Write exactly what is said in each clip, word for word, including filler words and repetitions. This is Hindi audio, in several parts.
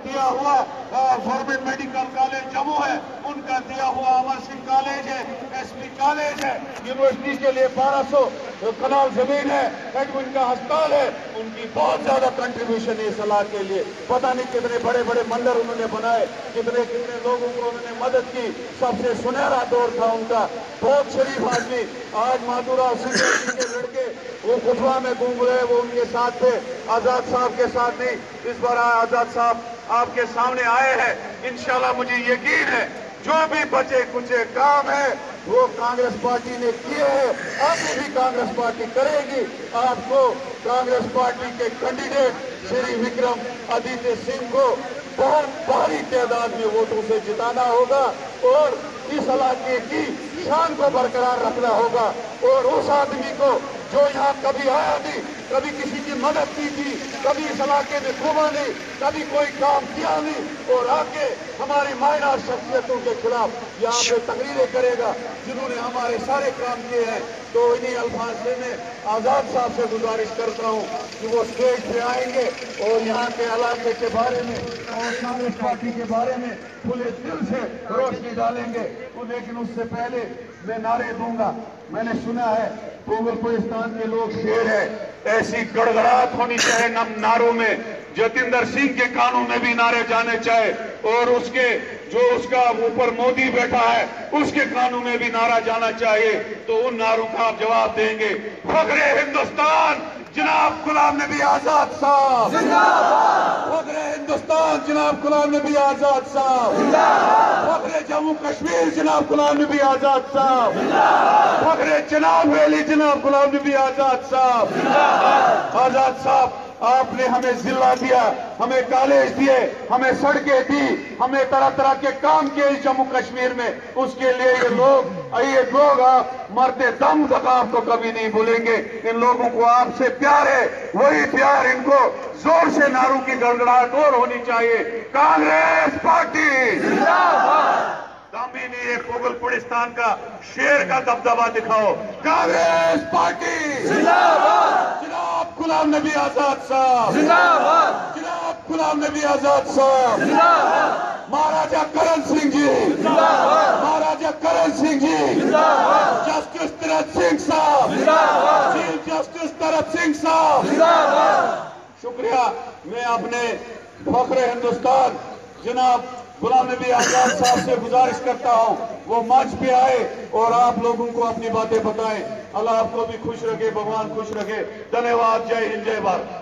दिया हुआ गवर्नमेंट मेडिकल कॉलेज जम्मू है, उनका दिया हुआ अमर सिंह कॉलेज है, एसपी कॉलेज है, यूनिवर्सिटी के लिए बारह सौ कनाल जमीन है, एडमिन का अस्पताल है, उनकी बहुत ज्यादा कंट्रीब्यूशन है इस इलाके के लिए। पता नहीं कितने बड़े बड़े मंदिर उन्होंने बनाए, कितने कितने लोगों को उन्होंने मदद की। सबसे सुनहरा दौर था उनका, बहुत शरीफ आदमी। आज माधुराव सिंह जी के लड़के वो कुफवा में घूम रहे, वो उनके साथ थे, आजाद साहब के साथ नहीं। इस बार आजाद साहब आपके सामने आए हैं। इंशाल्लाह मुझे यकीन है जो भी बचे कुचे काम है वो कांग्रेस पार्टी ने किए हैं, आगे भी कांग्रेस पार्टी करेगी। आपको कांग्रेस पार्टी के कैंडिडेट श्री विक्रम आदित्य सिंह को बहुत भारी तादाद में वोटों से जिताना होगा और इस इलाके की शान को बरकरार रखना होगा। और उस आदमी को जो यहाँ कभी आया नहीं, कभी किसी की मदद की थी, कभी इस इलाके में घूमा नहीं, कभी कोई काम किया नहीं, और आके हमारी मायनार शख्सियतों के खिलाफ यहाँ पे तकरीरें करेगा जिन्होंने हमारे सारे काम किए हैं। तो इन्हीं अल्फाज से मैं आजाद साहब से गुजारिश करता हूँ कि वो स्टेज पे आएंगे और यहाँ के इलाके के बारे में और कांग्रेस पार्टी के बारे में खुले दिल से रोशनी डालेंगे। लेकिन उससे पहले मैं नारे दूंगा। मैंने सुना है पूर्वपुलिस्तान के लोग शेर है, ऐसी गड़गड़ाहट होनी चाहिए नम नारों में, जतिंदर सिंह के कानों में भी नारे जाने चाहे और उसके जो उसका ऊपर मोदी बैठा है उसके कानों में भी नारा जाना चाहिए। तो उन नारों का आप जवाब देंगे। फखरे हिंदुस्तान जनाब गुलाम नबी आजाद साहब जिंदाबाद। फखरे हिंदुस्तान जनाब गुलाम नबी आजाद साहब जिंदाबाद। फखरे जम्मू कश्मीर जनाब गुलाम नबी आजाद साहब जिंदाबाद। फखरे चनाब वैली जनाब गुलाम नबी आजाद साहब जिंदाबाद। आजाद साहब आपने हमें जिला दिया, हमें कॉलेज दिए, हमें सड़कें दी, हमें तरह तरह के काम किए इस जम्मू कश्मीर में। उसके लिए ये लोग ये लोग आप मरते दम तक आपको कभी नहीं भूलेंगे। इन लोगों को आपसे प्यार है, वही प्यार इनको जोर से नारों की गड़गड़ाहट और होनी चाहिए। कांग्रेस पार्टी जिंदाबाद। दामिनी एक पुगलपुरिस्तान का शेर का दबदबा दिखाओ। कांग्रेस पार्टी जिंदाबाद। जनाब गुलाम नबी आजाद साहब जिंदाबाद। जनाब गुलाम नबी आजाद साहब जिंदाबाद। महाराजा करण सिंह जी जिंदाबाद। महाराजा करण सिंह जी जिंदाबाद। जस्टिस तरत सिंह साहब जिंदाबाद। चीफ जस्टिस तरत सिंह साहब जिंदाबाद। शुक्रिया। मैं अपने फखरे हिंदुस्तान जनाब गुलाम नबी आजाद साहब से गुजारिश करता हूं वो मंच पे आए और आप लोगों को अपनी बातें बताएं। अल्लाह आपको भी खुश रखे, भगवान खुश रखे। धन्यवाद। जय हिंद, जय भारत।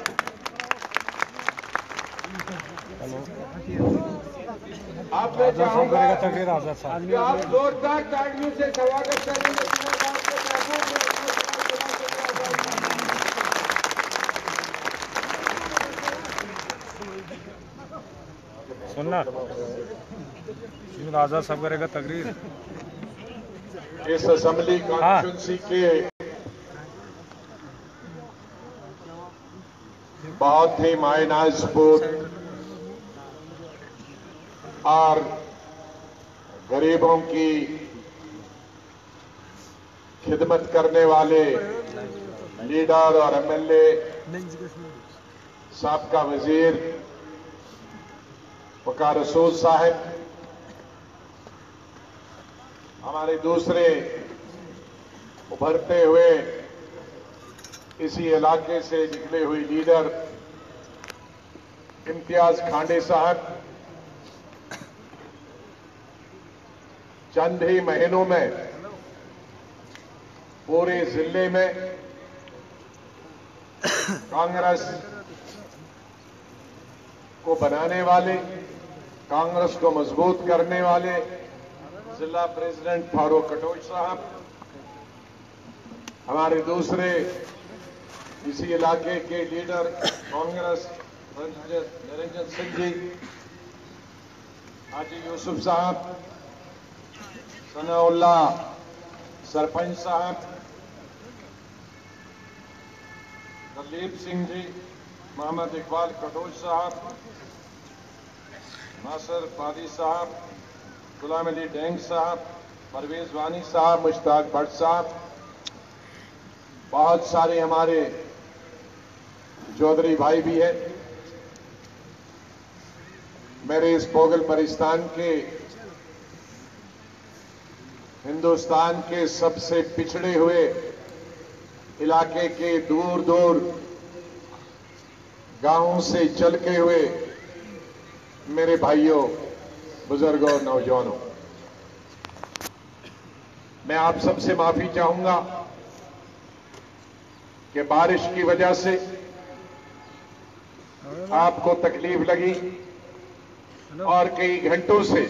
आप मैं चाहूंगा कि आप जोरदार तालियों से स्वागत करेंगे। सुनना आजाद साहब करेगा तकरीर। इस असेंबली कॉन्स्टिट्यूंसी के बहुत ही मायनाज बूथ और गरीबों की खिदमत करने वाले लीडर और एमएलए, साबका वजीर वकार रसूल साहब, हमारे दूसरे उभरते हुए इसी इलाके से निकले हुए लीडर इम्तियाज खांडे साहब, चंद ही महीनों में पूरे जिले में कांग्रेस को बनाने वाले, कांग्रेस को मजबूत करने वाले जिला प्रेसिडेंट फारूक कटोच साहब, हमारे दूसरे इसी इलाके के लीडर कांग्रेस निरंजन सिंह जी, हाजी यूसुफ साहब, सनाउल्ला सरपंच साहब, दलीप सिंह जी, मोहम्मद इकबाल कटोच साहब, नासिर पादी साहब, गुलाम अली डेंग साहब, परवेज वानी साहब, मुश्ताक भट्ट साहब, बहुत सारे हमारे चौधरी भाई भी हैं। मेरे इस पोगल परिस्तान के हिंदुस्तान के सबसे पिछड़े हुए इलाके के दूर दूर गांवों से चल के हुए मेरे भाइयों, बुजुर्गों और नौजवानों, मैं आप सबसे माफी चाहूंगा कि बारिश की वजह से आपको तकलीफ लगी और कई घंटों से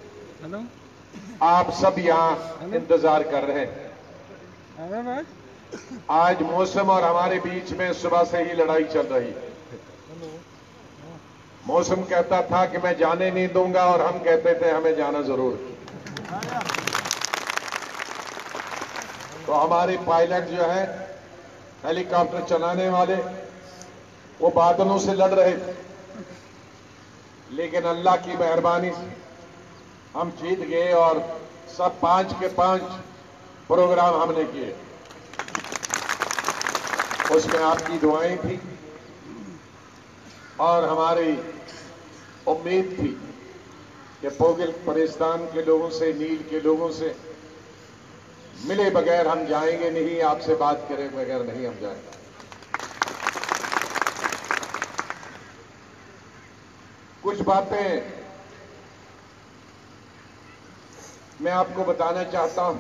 आप सब यहां इंतजार कर रहे हैं। आज मौसम और हमारे बीच में सुबह से ही लड़ाई चल रही है। मौसम कहता था कि मैं जाने नहीं दूंगा और हम कहते थे हमें जाना जरूर। तो हमारे पायलट जो है, हेलीकॉप्टर चलाने वाले, वो बादलों से लड़ रहे थे, लेकिन अल्लाह की मेहरबानी से हम जीत गए और सब पांच के पांच प्रोग्राम हमने किए। उसमें आपकी दुआएं थी और हमारी उम्मीद थी कि पोगल परिस्तान के लोगों से, नील के लोगों से मिले बगैर हम जाएंगे नहीं, आपसे बात करे बगैर नहीं हम जाएंगे। कुछ बातें मैं आपको बताना चाहता हूं।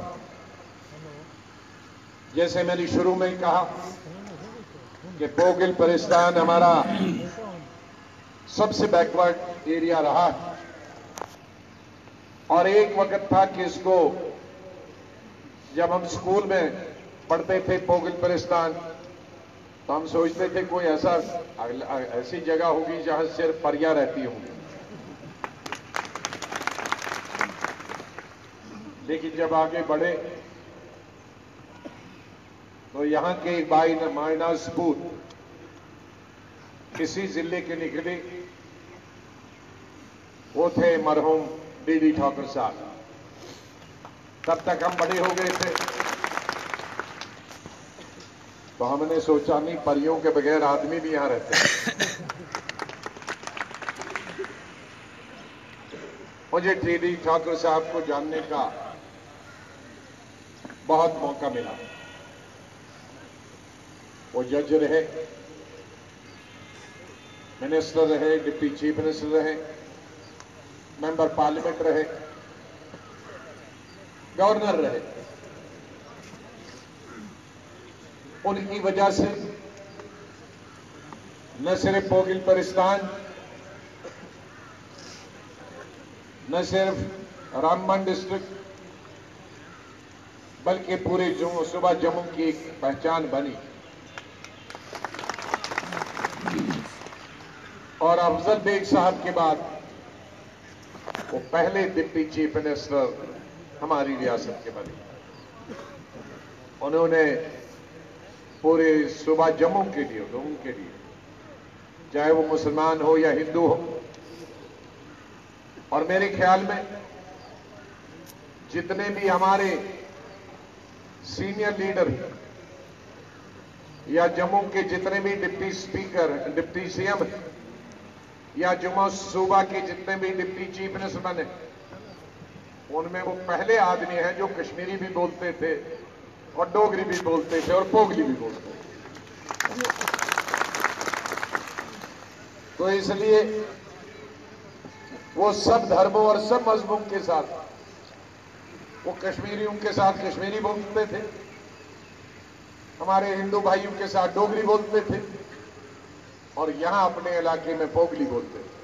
जैसे मैंने शुरू में ही कहा कि पोगल परिस्तान हमारा सबसे बैकवर्ड एरिया रहा है और एक वक्त था कि इसको, जब हम स्कूल में पढ़ते थे पोगल परिस्तान, तो हम सोचते थे कोई ऐसा ऐसी जगह होगी जहां सिर्फ परियां रहती होंगी। लेकिन जब आगे बढ़े तो यहां के बाई मायना सपूत किसी जिले के निकले, वो थे मरहूम डीडी ठाकुर साहब। तब तक हम बड़े हो गए थे तो हमने सोचा नहीं, परियों के बगैर आदमी भी यहां रहते हैं। मुझे डीडी ठाकुर साहब को जानने का बहुत मौका मिला। वो जज रहे, मिनिस्टर रहे, डिप्टी चीफ मिनिस्टर रहे, मेंबर पार्लियामेंट रहे, गवर्नर रहे। उनकी वजह से न सिर्फ पोगल परिस्तान, न सिर्फ रामबन डिस्ट्रिक्ट, बल्कि पूरे जम्मू सूबा जम्मू की एक पहचान बनी। और अफजल बेग साहब के बाद वो पहले डिप्टी चीफ मिनिस्टर हमारी रियासत के बने। उन्होंने पूरे सूबा जम्मू के लिए, लोगों के लिए, चाहे वो मुसलमान हो या हिंदू हो, और मेरे ख्याल में जितने भी हमारे सीनियर लीडर या जम्मू के जितने भी डिप्टी स्पीकर, डिप्टी सीएम या जम्मू सूबा के जितने भी डिप्टी चीफ मिनिस्टर बने, उनमें वो पहले आदमी हैं जो कश्मीरी भी बोलते थे और डोगरी भी बोलते थे और पोगली भी बोलते थे। तो इसलिए वो सब धर्मों और सब मजहबों के साथ, वो कश्मीरियों के साथ कश्मीरी बोलते थे, हमारे हिंदू भाइयों के साथ डोगरी बोलते थे, और यहां अपने इलाके में पोगली बोलते थे,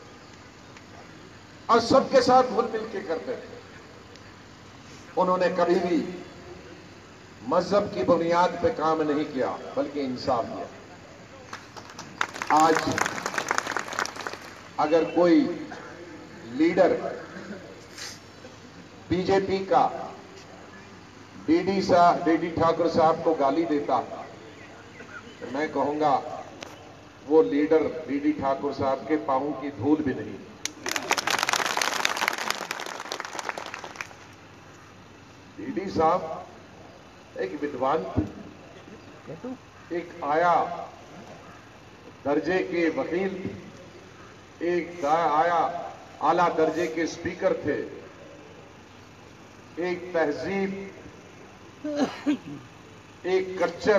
और सबके साथ घुल मिल के करते थे। उन्होंने कभी भी मजहब की बुनियाद पे काम नहीं किया, बल्कि इंसाफ किया। आज अगर कोई लीडर बीजेपी का डीडी साहब, डीडी ठाकुर साहब को गाली देता, तो मैं कहूंगा वो लीडर डीडी ठाकुर साहब के पांवों की धूल भी नहीं। डीडी साहब एक विद्वान थे, एक आया दर्जे के वकील थे, एक आया आला दर्जे के स्पीकर थे, एक तहजीब, एक कल्चर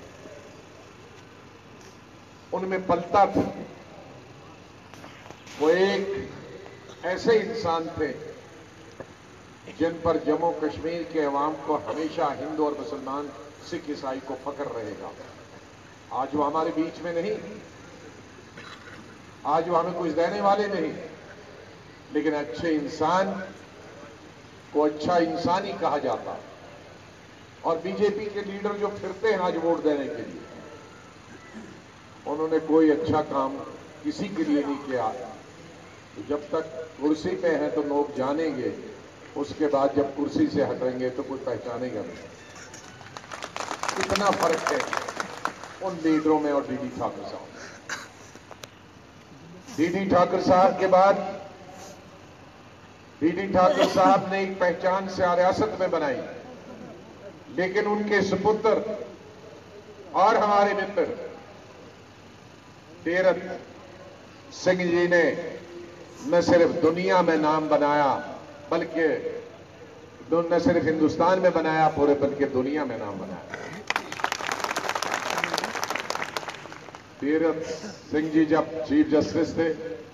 उनमें पलता था। वो एक ऐसे इंसान थे जिन पर जम्मू कश्मीर के अवाम को हमेशा हिंदू और मुसलमान, सिख, ईसाई को फख्र रहेगा। आज वो हमारे बीच में नहीं, आज वो हमें कुछ देने वाले नहीं, लेकिन अच्छे इंसान को अच्छा इंसान ही कहा जाता है। और बीजेपी के लीडर जो फिरते हैं आज वोट देने के लिए, उन्होंने कोई अच्छा काम किसी के लिए नहीं किया। तो जब तक कुर्सी पे हैं तो लोग जानेंगे, उसके बाद जब कुर्सी से हटेंगे तो कोई पहचानेगा नहीं। कितना फर्क है उन लीडरों में और डीडी ठाकुर साहब। डीडी ठाकुर साहब के बाद डीडी ठाकुर साहब ने एक पहचान से रियासत में बनाई, लेकिन उनके सुपुत्र और हमारे मित्र तीरथ सिंह जी ने न सिर्फ दुनिया में नाम बनाया, बल्कि न सिर्फ हिंदुस्तान में बनाया पूरे, बल्कि दुनिया में नाम बनाया। तीरथ सिंह जी जब चीफ जस्टिस थे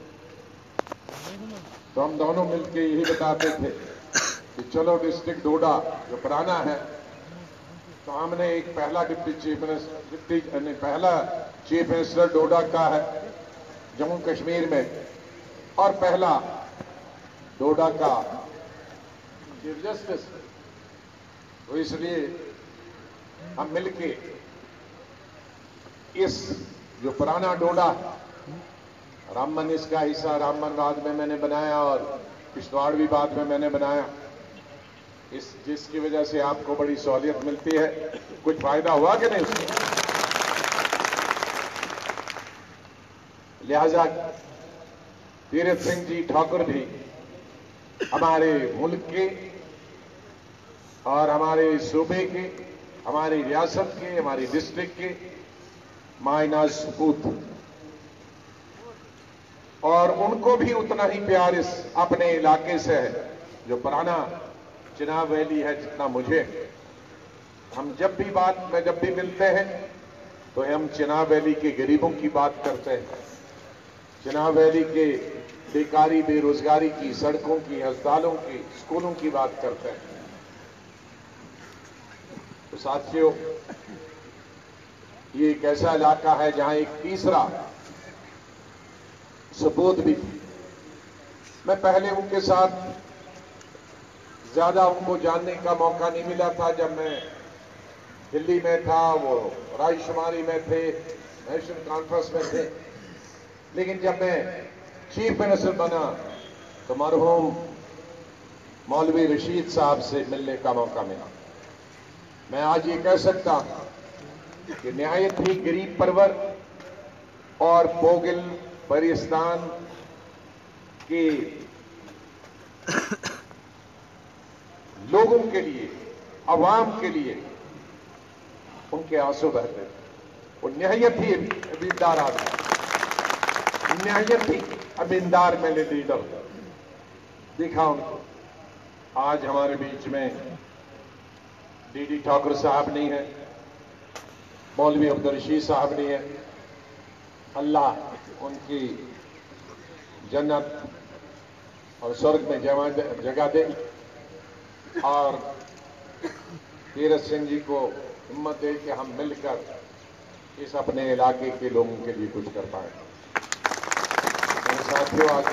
तो हम दोनों मिलकर यही बताते थे कि चलो डिस्ट्रिक्ट डोडा जो पुराना है, तो हमने एक पहला डिप्टी चीफ मिनिस्टर डिप्टी नहीं पहला चीफ मिनिस्टर डोडा का है जम्मू कश्मीर में, और पहला डोडा का चीफ जस्टिस। तो इसलिए हम मिलके इस जो पुराना डोडा, रामबन इसका हिस्सा, रामबन बाद में मैंने बनाया और किश्तवाड़ भी बाद में मैंने बनाया, इस जिसकी वजह से आपको बड़ी सहूलियत मिलती है। कुछ फायदा हुआ कि नहीं उससे? लिहाजा तीरथ सिंह जी ठाकुर भी हमारे मुल्क के और हमारे सूबे के, हमारी रियासत के, हमारी डिस्ट्रिक्ट के मायना सपूत, और उनको भी उतना ही प्यार इस अपने इलाके से है जो पुराना चिनाब वैली है जितना मुझे। हम जब भी बात में जब भी मिलते हैं तो हम चिनाब वैली के गरीबों की बात करते हैं, चिनाब वैली के बेकारी, बेरोजगारी की, सड़कों की, अस्पतालों की, स्कूलों की बात करते हैं। तो साथियों, ये एक ऐसा इलाका है जहां एक तीसरा सबूत भी थी। मैं पहले उनके साथ ज्यादा उनको जानने का मौका नहीं मिला था। जब मैं दिल्ली में था वो रायशुमारी में थे, नेशनल कॉन्फ्रेंस में थे, लेकिन जब मैं चीफ मिनिस्टर बना तो मरहूम मौलवी रशीद साहब से मिलने का मौका मिला। मैं आज ये कह सकता हूं कि निहायत ही गरीब परवर और पोगिल परिस्तान के लोगों के लिए, अवाम के लिए उनके आंसू बहते थे। वो निहायत ही अमीनदार आदमी, निहायत ही अमीनदार मैंने लीडर देखा उनको। आज हमारे बीच में डीडी ठाकुर साहब नहीं है, मौलवी अब्दुल रशीद साहब नहीं है। अल्लाह उनकी जन्नत और स्वर्ग में जगह दे, और तीरथ सिंह जी को हिम्मत दे कि हम मिलकर इस अपने इलाके के लोगों के लिए कुछ कर पाए। मेरे साथियों, आज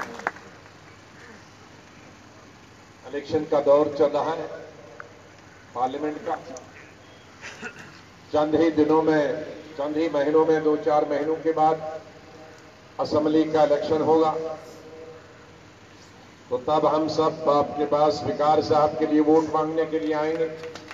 इलेक्शन का दौर चल रहा है पार्लियामेंट का। चंद ही दिनों में, चंद ही महीनों में, दो चार महीनों के बाद असेंबली का इलेक्शन होगा। तो तब हम सब आपके पास विकार साहब के लिए वोट मांगने के लिए आएंगे।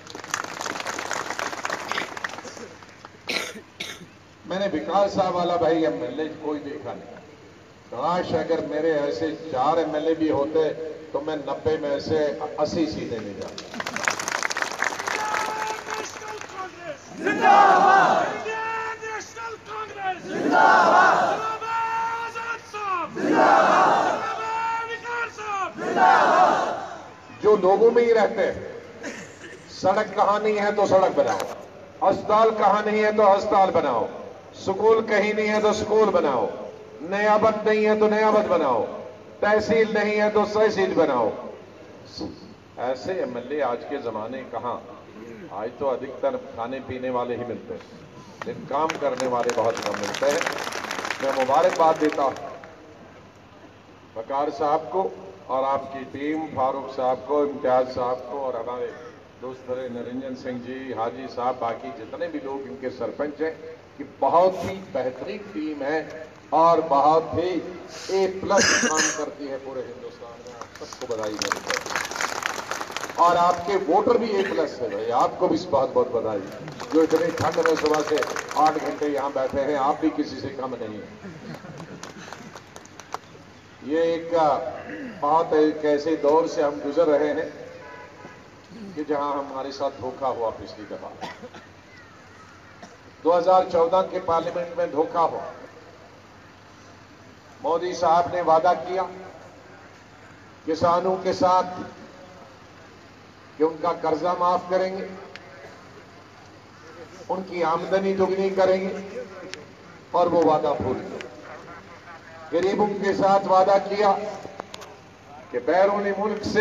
मैंने विकार साहब वाला भाई एमएलए कोई देखा नहीं। काश अगर मेरे ऐसे चार एमएलए भी होते तो मैं नब्बे में से अस्सी सीटें ले जाता। जिंदाबाद! नेशनल कांग्रेस जिंदाबाद! जो लोगों में ही रहते हैं। सड़क कहां नहीं है तो सड़क बनाओ, अस्पताल कहां नहीं है तो अस्पताल बनाओ, स्कूल कहीं नहीं है तो स्कूल बनाओ, नयाबत नहीं है तो नयाबत बनाओ, तहसील नहीं है तो तहसील बनाओ। ऐसे एमएलए आज के जमाने कहां? आज तो अधिकतर खाने पीने वाले ही मिलते हैं, लेकिन काम करने वाले बहुत कम मिलते हैं। मैं मुबारकबाद देता हूं वकार साहब को और आपकी टीम, फारूक साहब को, इम्तियाज साहब को और हमारे दोस्त निरंजन सिंह जी, हाजी साहब, बाकी जितने भी लोग इनके सरपंच हैं, कि बहुत ही बेहतरीन टीम है और बहुत ही ए प्लस काम करती है पूरे हिंदुस्तान में। आप सबको बधाई देते हैं और आपके वोटर भी ए प्लस है भाई, आपको भी बहुत बहुत बधाई, जो इतनी ठंड में सुबह से आठ घंटे यहां बैठे हैं। आप भी किसी से कम नहीं है। ये एक बहुत एक ऐसे दौर से हम गुजर रहे हैं कि जहां हमारे साथ धोखा हुआ पिछली दफा दो हज़ार चौदह के पार्लियामेंट में धोखा हुआ। मोदी साहब ने वादा किया किसानों के साथ कि उनका कर्जा माफ करेंगे, उनकी आमदनी दुगनी करेंगे और वो वादा भूल गए। गरीबों के साथ वादा किया कि बैरूनी मुल्क से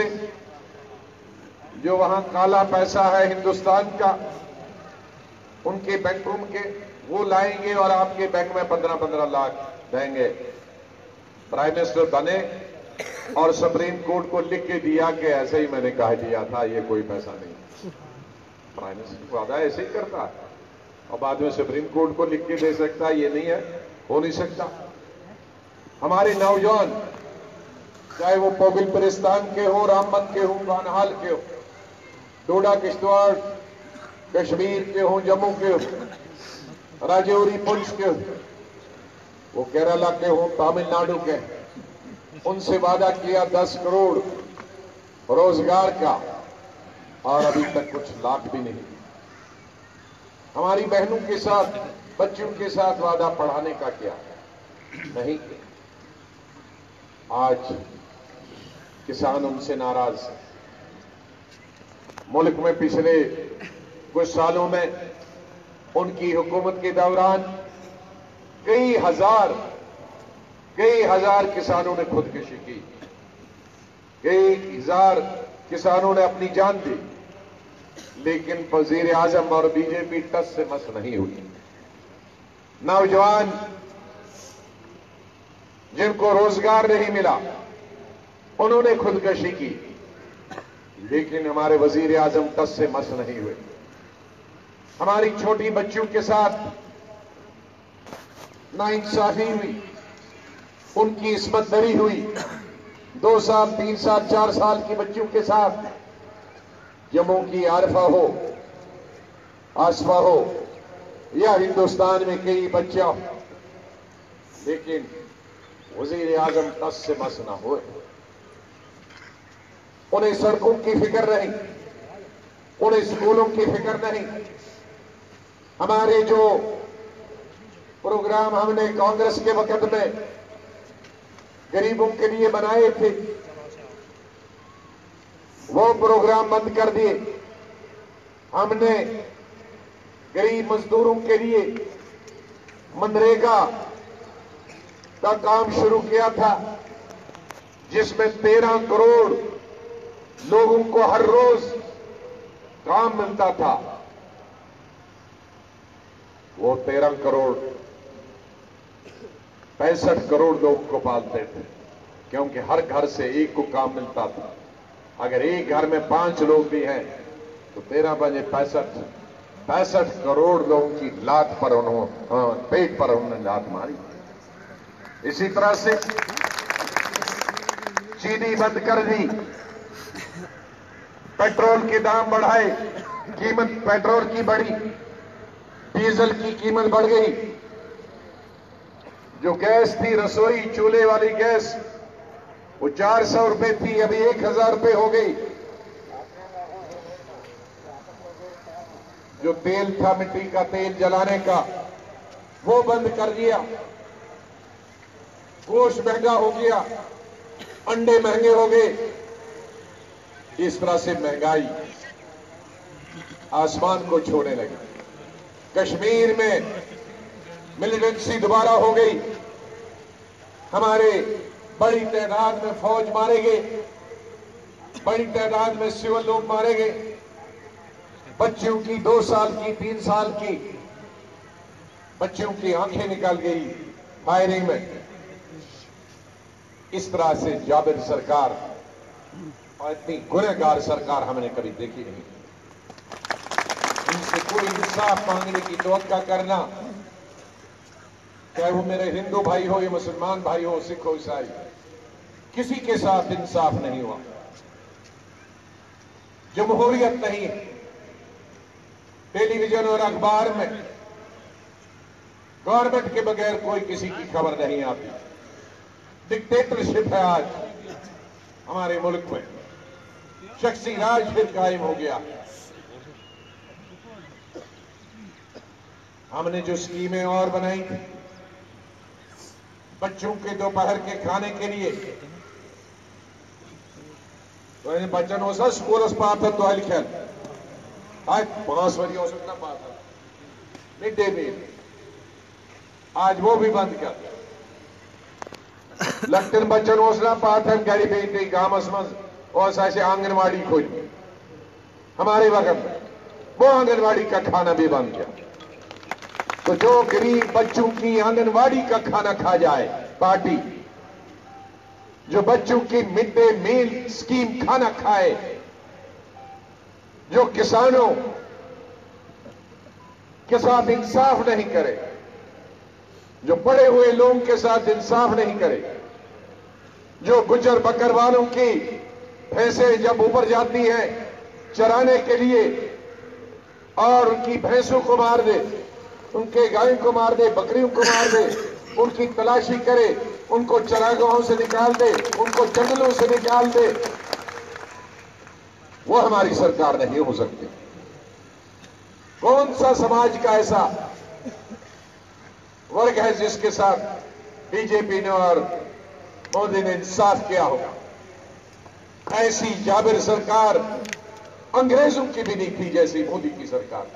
जो वहां काला पैसा है हिंदुस्तान का, उनके बैंकों के वो लाएंगे और आपके बैंक में पंद्रह पंद्रह लाख देंगे। प्राइम मिनिस्टर बने और सुप्रीम कोर्ट को लिख के दिया कि ऐसे ही मैंने कह दिया था, ये कोई पैसा नहीं। प्राइम मिनिस्टर वादा ऐसे ही करता है और बाद में सुप्रीम कोर्ट को लिख के दे सकता है, ये नहीं है, हो नहीं सकता। हमारे नौजवान चाहे वो पोगिल परिस्तान के हो, रामबन के हो, बानहाल के हो, डोडा किश्तवाड़ कश्मीर के हो, जम्मू के हो, राजौरी पुंछ के हो, वो केरला के हो, तमिलनाडु के, उनसे वादा किया दस करोड़ रोजगार का और अभी तक कुछ लाख भी नहीं। हमारी बहनों के साथ, बच्चों के साथ वादा पढ़ाने का किया नहीं। आज किसान उनसे नाराज है। मुल्क में पिछले कुछ सालों में उनकी हुकूमत के दौरान कई हजार कई हजार किसानों ने खुदकुशी की, कई हजार किसानों ने अपनी जान दी, लेकिन वजीर आजम और बीजेपी टस से मस नहीं हुई। नौजवान जिनको रोजगार नहीं मिला उन्होंने खुदकुशी की, लेकिन हमारे वजीर आजम टस से मस नहीं हुए। हमारी छोटी बच्चियों के साथ नाइंसाफी हुई, उनकी इस्मत दरी हुई। दो साल, तीन साल, चार साल की बच्चियों के साथ जम्मू की आरफा हो, आसफा हो या हिंदुस्तान में कई बच्चा, लेकिन वजीर आजम टस से मस ना हुए। उन्हें सड़कों की फिक्र नहीं, उन्हें स्कूलों की फिक्र नहीं। हमारे जो प्रोग्राम हमने कांग्रेस के वक्त में गरीबों के लिए बनाए थे, वो प्रोग्राम बंद कर दिए। हमने गरीब मजदूरों के लिए मनरेगा का काम शुरू किया था, जिसमें तेरह करोड़ लोगों को हर रोज काम मिलता था। वो तेरह करोड़ पैंसठ करोड़ लोगों को पालते थे, क्योंकि हर घर से एक को काम मिलता था। अगर एक घर में पांच लोग भी हैं तो तेरह बजे पैंसठ पैंसठ करोड़ लोगों की लात पर उन्होंने, पेट पर उन्होंने लात मारी। इसी तरह से चीनी बंद कर दी, पेट्रोल के दाम बढ़ाए, कीमत पेट्रोल की बढ़ी, डीजल की कीमत बढ़ गई। जो गैस थी रसोई चूल्हे वाली गैस, वो चार सौ रुपए थी, अभी एक हजार रुपए हो गई। जो तेल था मिट्टी का तेल जलाने का, वो बंद कर दिया। गोश्त महंगा हो गया, अंडे महंगे हो गए, इस तरह से महंगाई आसमान को छूने लगी। कश्मीर में मिलिटेंसी दोबारा हो गई, हमारे बड़ी तादाद में फौज मारे गए, बड़ी तादाद में सिविल लोग मारे गए, बच्चियों की दो साल की तीन साल की बच्चियों की आंखें निकल गई फायरिंग में। इस तरह से जाबिर सरकार और इतनी गुनहगार सरकार हमने कभी देखी नहीं। इनसे कोई इंसाफ मांगने की तवक्का करना, चाहे वो मेरे हिंदू भाई हो या मुसलमान भाई हो, सिख हो ईसाई, किसी के साथ इंसाफ नहीं हुआ। जमहूरियत नहीं, टेलीविजन और अखबार में गवर्नमेंट के बगैर कोई किसी की खबर नहीं आती। डिक्टेटरशिप है आज हमारे मुल्क में, शख्सी राज फिर कायम हो गया। हमने जो स्कीमें और बनाई थी बच्चों के दोपहर के खाने के लिए, तो इन बच्चन हो सा स्कूल पात तो लिखल आज पांच वरी हो सकता पात मिड डे मील, आज वो भी बंद कर। लखन बच्चन ओसना पात हम गरी पे गामस मज और ऐसे आंगनवाड़ी खोज हमारे वक्त में वो आंगनवाड़ी का खाना भी बंद किया। तो जो गरीब बच्चों की आंगनवाड़ी का खाना खा जाए पार्टी, जो बच्चों की मिड डे मील स्कीम खाना खाए, जो किसानों के साथ इंसाफ नहीं करे, जो पड़े हुए लोगों के साथ इंसाफ नहीं करे, जो गुजर बकर वालों की भैंसें जब ऊपर जाती हैं चराने के लिए और उनकी भैंसों को मार दे, उनके गायों को मार दे, बकरियों को मार दे, उनकी तलाशी करे, उनको चरागाहों से निकाल दे, उनको जंगलों से निकाल दे, वो हमारी सरकार नहीं हो सकती। कौन सा समाज का ऐसा वर्ग है जिसके साथ बीजेपी ने और मोदी ने इंसाफ किया होगा? ऐसी जाबिर सरकार अंग्रेजों की भी नहीं थी जैसी मोदी की सरकार।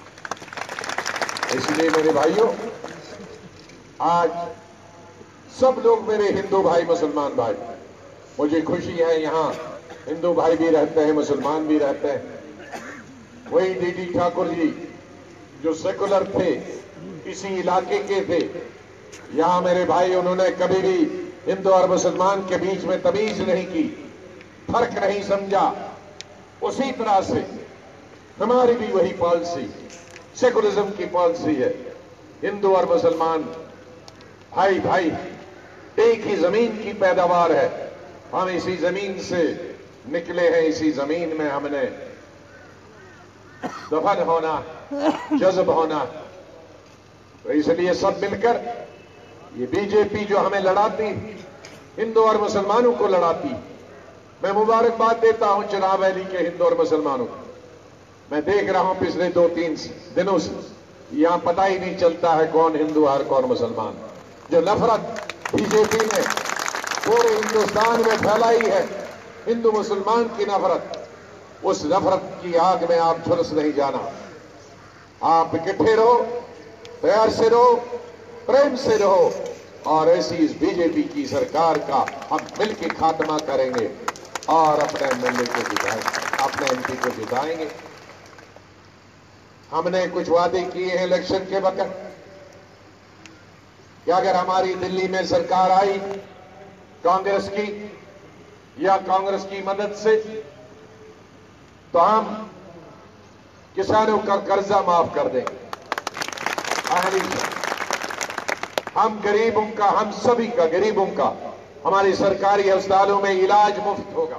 इसलिए मेरे भाइयों, आज सब लोग मेरे हिंदू भाई मुसलमान भाई, मुझे खुशी है यहां हिंदू भाई भी रहते हैं, मुसलमान भी रहते हैं। वही डीडी ठाकुर जी जो सेकुलर थे, इसी इलाके के थे, यहां मेरे भाई, उन्होंने कभी भी हिंदू और मुसलमान के बीच में तमीज नहीं की, फर्क नहीं समझा। उसी तरह से हमारी भी वही पॉलिसी, सेकुलरिज्म की पॉलिसी है। हिंदू और मुसलमान भाई भाई, एक ही जमीन की पैदावार है, हम इसी जमीन से निकले हैं, इसी जमीन में हमने दफन होना, जज्ब होना। तो इसलिए सब मिलकर ये बीजेपी जो हमें लड़ाती, हिंदू और मुसलमानों को लड़ाती, मैं मुबारकबाद देता हूं चुनाव रैली के हिंदू और मुसलमानों को। मैं देख रहा हूं पिछले दो तीन दिनों से यहां पता ही नहीं चलता है कौन हिंदू और कौन मुसलमान। जो नफरत बीजेपी ने पूरे हिंदुस्तान में फैलाई है, हिंदू मुसलमान की नफरत, उस नफरत की आग में आप झुलस नहीं जाना। आप इकट्ठे रहो, प्यार से रहो, प्रेम से रहो, और ऐसी इस बीजेपी की सरकार का हम मिलकर खात्मा करेंगे और अपने एमएलए को जिताएंगे, अपने एमपी को जिताएंगे। हमने कुछ वादे किए हैं इलेक्शन के वक्त कि अगर हमारी दिल्ली में सरकार आई कांग्रेस की या कांग्रेस की मदद से, तो हम किसानों का कर्जा माफ कर देंगे। हम गरीबों का, हम सभी का, गरीबों का हमारी सरकारी अस्पतालों में इलाज मुफ्त होगा,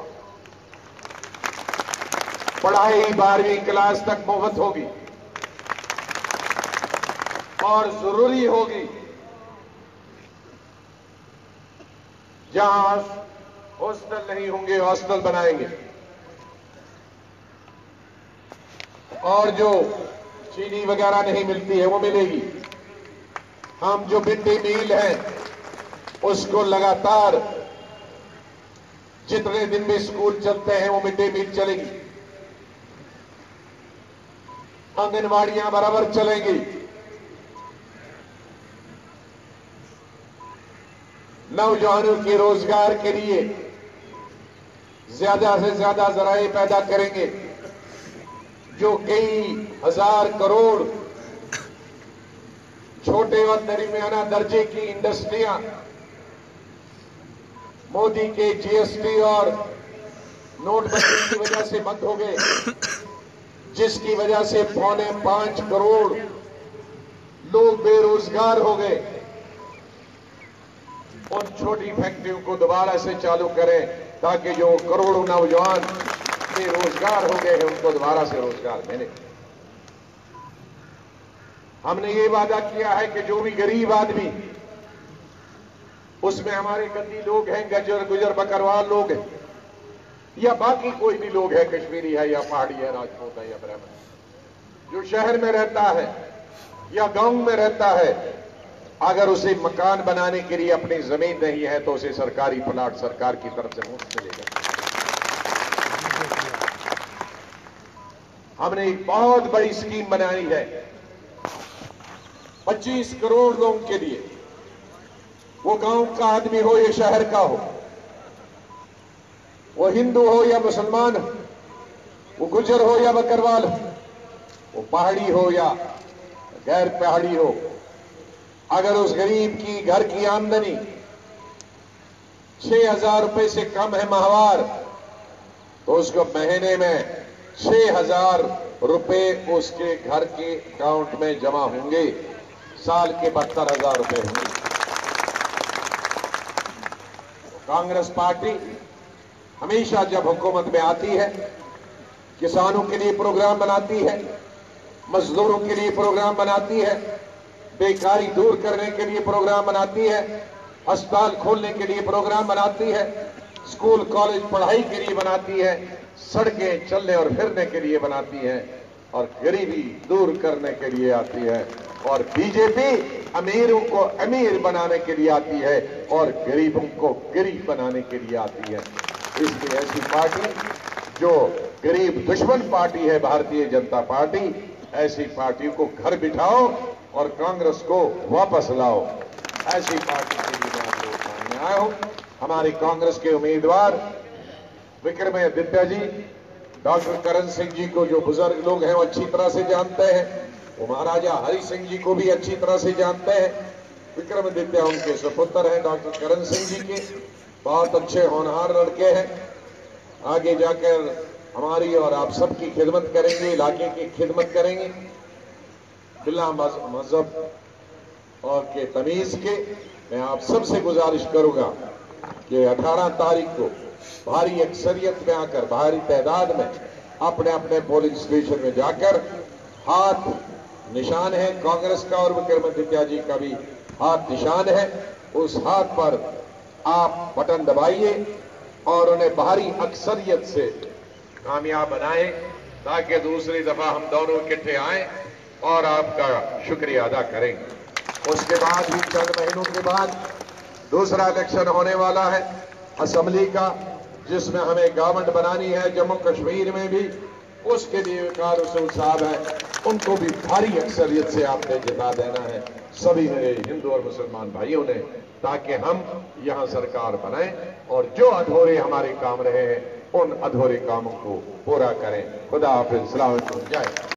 पढ़ाई बारहवीं क्लास तक मुफ्त होगी और जरूरी होगी जहां हॉस्टल नहीं होंगे हॉस्टल बनाएंगे। और जो चीनी वगैरह नहीं मिलती है वो मिलेगी। हम जो मिड डे मील है उसको लगातार जितने दिन भी स्कूल चलते हैं वो मिड डे मील चलेगी, आंगनवाड़ियां बराबर चलेंगी, नौजवानों के रोजगार के लिए ज्यादा से ज्यादा जराए पैदा करेंगे। जो कई हजार करोड़ छोटे और दरमियाना दर्जे की इंडस्ट्रियां मोदी के जीएसटी और नोटबंदी की वजह से बंद हो गए, जिसकी वजह से पौने पांच करोड़ लोग बेरोजगार हो गए, उन छोटी फैक्ट्रियों को दोबारा से चालू करें ताकि जो करोड़ों नौजवान बेरोजगार हो गए हैं उनको दोबारा से रोजगार मिले। हमने ये वादा किया है कि जो भी गरीब आदमी, उसमें हमारे गद्दी लोग हैं, गजर गुजर बकरवाल लोग हैं, या बाकी कोई भी लोग है, कश्मीरी है या पहाड़ी है, राजपूत है या ब्राह्मण, जो शहर में रहता है या गांव में रहता है, अगर उसे मकान बनाने के लिए अपनी जमीन नहीं है तो उसे सरकारी प्लाट सरकार की तरफ से मुफ्त मिलेगा। हमने एक बहुत बड़ी स्कीम बनाई है पच्चीस करोड़ लोगों के लिए, वो गांव का आदमी हो या शहर का हो, वो हिंदू हो या मुसलमान हो, वो गुजर हो या बकरवाल हो, वो पहाड़ी हो या गैर पहाड़ी हो, अगर उस गरीब की घर की आमदनी छह हजार रुपए से कम है माहवार, तो उसको महीने में छह हजार रुपए उसके घर के अकाउंट में जमा होंगे, साल के बहत्तर हजार रुपए होंगे। कांग्रेस पार्टी हमेशा जब हुकूमत में आती है किसानों के लिए प्रोग्राम बनाती है, मजदूरों के लिए प्रोग्राम बनाती है, बेकारी दूर करने के लिए प्रोग्राम बनाती है, अस्पताल खोलने के लिए प्रोग्राम बनाती है, स्कूल कॉलेज पढ़ाई के लिए बनाती है, सड़कें चलने और फिरने के लिए बनाती है, और गरीबी दूर करने के लिए आती है। और बीजेपी अमीरों को अमीर बनाने के लिए आती है और गरीबों को गरीब बनाने के लिए आती है। इसलिए ऐसी पार्टी जो गरीब दुश्मन पार्टी है भारतीय जनता पार्टी, ऐसी पार्टी को घर बिठाओ और कांग्रेस को वापस लाओ। ऐसी पार्टी के लिए मैं आपको सामने आया हूं। हमारी कांग्रेस के उम्मीदवार विक्रमादित्य जी, डॉक्टर करण सिंह जी को जो बुजुर्ग लोग हैं वो अच्छी तरह से जानते हैं, वो महाराजा हरि सिंह जी को भी अच्छी तरह से जानते हैं। विक्रमादित्य उनके सुपुत्र हैं डॉक्टर करण सिंह जी के, बहुत अच्छे होनहार लड़के हैं, आगे जाकर हमारी और आप सबकी खिदमत करेंगे, इलाके की खिदमत करेंगे। बिला मजहब और के तमीज के मैं आप सबसे गुजारिश करूंगा कि अठारह तारीख को भारी अक्सरियत में आकर, भारी तादाद में अपने अपने पोलिंग स्टेशन में जाकर, हाथ निशान है कांग्रेस का और विक्रमादित्य जी का भी हाथ निशान है, उस हाथ पर आप बटन दबाइए और उन्हें भारी अक्सरियत से कामयाब बनाएं ताकि दूसरी दफा हम दोनों इकट्ठे आए और आपका शुक्रिया अदा करेंगे। उसके बाद भी चंद महीनों के बाद दूसरा इलेक्शन होने वाला है असेंबली का, जिसमें हमें गवर्नमेंट बनानी है जम्मू कश्मीर में भी, उसके लिए कार साहब है, उनको भी भारी अक्सरियत से आपने जिता देना है सभी मेरे हिंदू और मुसलमान भाइयों ने, ताकि हम यहां सरकार बनाएं और जो अधूरे हमारे काम रहे हैं उन अधूरे कामों को पूरा करें। खुदा हाफिज, सलाम अलैकुम, जय।